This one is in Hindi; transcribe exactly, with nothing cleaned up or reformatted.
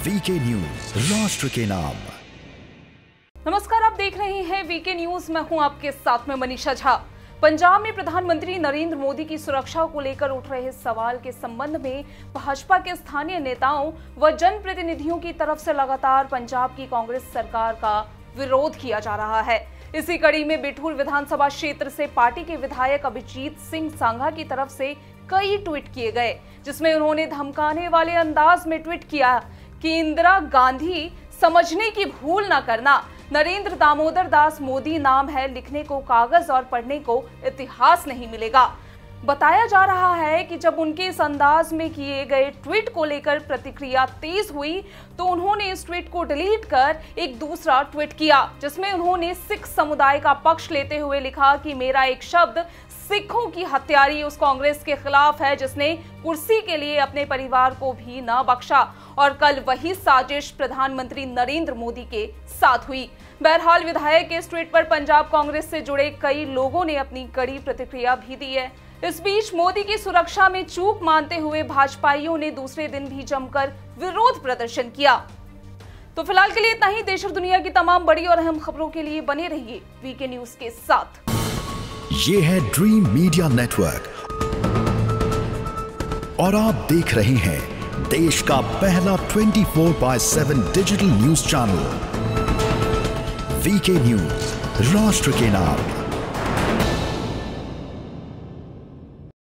वीके न्यूज, राष्ट्र के नाम। नमस्कार, आप देख रहे हैं वीके न्यूज। मैं हूं आपके साथ में मनीषा झा। पंजाब में प्रधानमंत्री नरेंद्र मोदी की सुरक्षा को लेकर उठ रहे सवाल के संबंध में भाजपा के स्थानीय नेताओं व जनप्रतिनिधियों की तरफ से लगातार पंजाब की कांग्रेस सरकार का विरोध किया जा रहा है। इसी कड़ी में बिठूर विधानसभा क्षेत्र से पार्टी के विधायक अभिजीत सिंह सांघा की तरफ से कई ट्वीट किए गए, जिसमें उन्होंने धमकाने वाले अंदाज में ट्वीट किया कि इंदिरा गांधी समझने की भूल न करना, नरेंद्र दामोदर दास मोदी नाम है, लिखने को कागज और पढ़ने को इतिहास नहीं मिलेगा। बताया जा रहा है कि जब उनके इस अंदाज में किए गए ट्वीट को लेकर प्रतिक्रिया तेज हुई तो उन्होंने इस ट्वीट को डिलीट कर एक दूसरा ट्वीट किया, जिसमें उन्होंने सिख समुदाय का पक्ष लेते हुए लिखा कि मेरा एक शब्द सिखों की हत्यारी उस कांग्रेस के खिलाफ है जिसने कुर्सी के लिए अपने परिवार को भी न बख्शा, और कल वही साजिश प्रधानमंत्री नरेंद्र मोदी के साथ हुई। बहरहाल विधायक के इस ट्वीट पर पंजाब कांग्रेस से जुड़े कई लोगों ने अपनी कड़ी प्रतिक्रिया भी दी है। इस बीच मोदी की सुरक्षा में चूक मानते हुए भाजपाइयों ने दूसरे दिन भी जमकर विरोध प्रदर्शन किया। तो फिलहाल के लिए इतना ही। देश और दुनिया की तमाम बड़ी और अहम खबरों के लिए बने रहिए वीके न्यूज के साथ। ये है ड्रीम मीडिया नेटवर्क और आप देख रहे हैं देश का पहला चौबीस बाय सात digital news channel VK news, राष्ट्र के नाम।